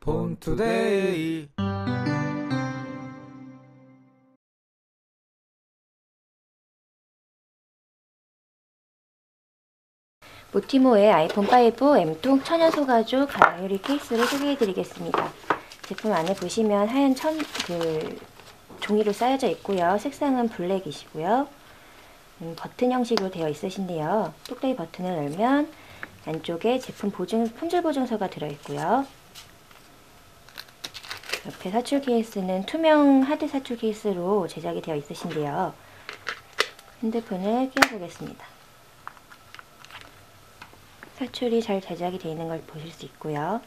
본투데이. 모티모의 아이폰 5 M2 천연 소가죽 가랑유리 케이스를 소개해드리겠습니다. 제품 안에 보시면 하얀 종이로 쌓여져 있고요. 색상은 블랙이시고요. 버튼 형식으로 되어 있으신데요. 똑딱이 버튼을 열면 안쪽에 제품 품질 보증서가 들어있고요. 옆에 사출 케이스는 투명 하드 사출 케이스로 제작이 되어 있으신데요. 핸드폰을 끼워보겠습니다. 사출이 잘 제작이 되어 있는 걸 보실 수 있고요.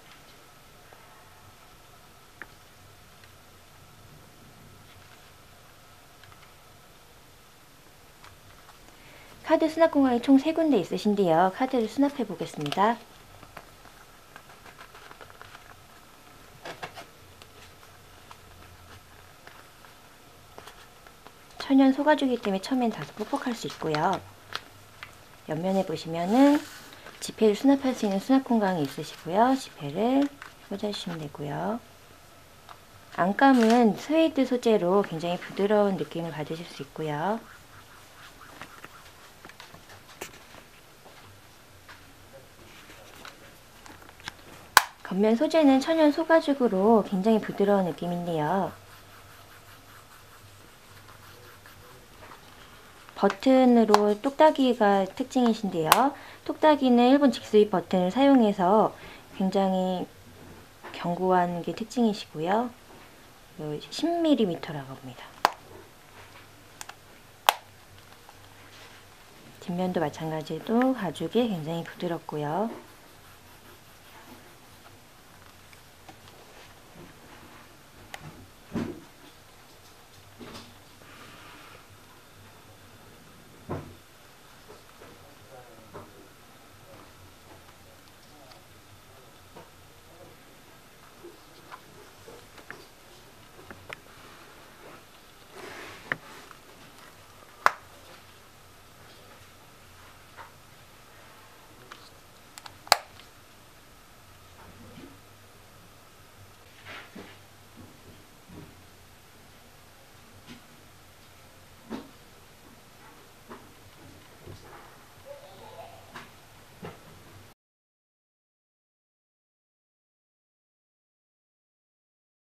카드 수납 공간이 총 3군데 있으신데요. 카드를 수납해 보겠습니다. 천연 소가죽이기 때문에 처음엔 다소 뻑뻑할 수 있고요. 옆면에 보시면은 지폐를 수납할 수 있는 수납 공간이 있으시고요. 지폐를 꽂아주시면 되고요. 안감은 스웨이드 소재로 굉장히 부드러운 느낌을 받으실 수 있고요. 겉면 소재는 천연 소가죽으로 굉장히 부드러운 느낌인데요. 버튼으로 똑딱이가 특징이신데요. 똑딱이는 일본 직수입 버튼을 사용해서 굉장히 견고한 게 특징이시고요. 10mm라고 합니다. 뒷면도 마찬가지로 가죽이 굉장히 부드럽고요.